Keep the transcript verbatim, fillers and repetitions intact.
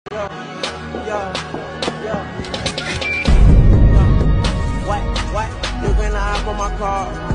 Yeah, yeah, yeah. What, what? You can hop on my car.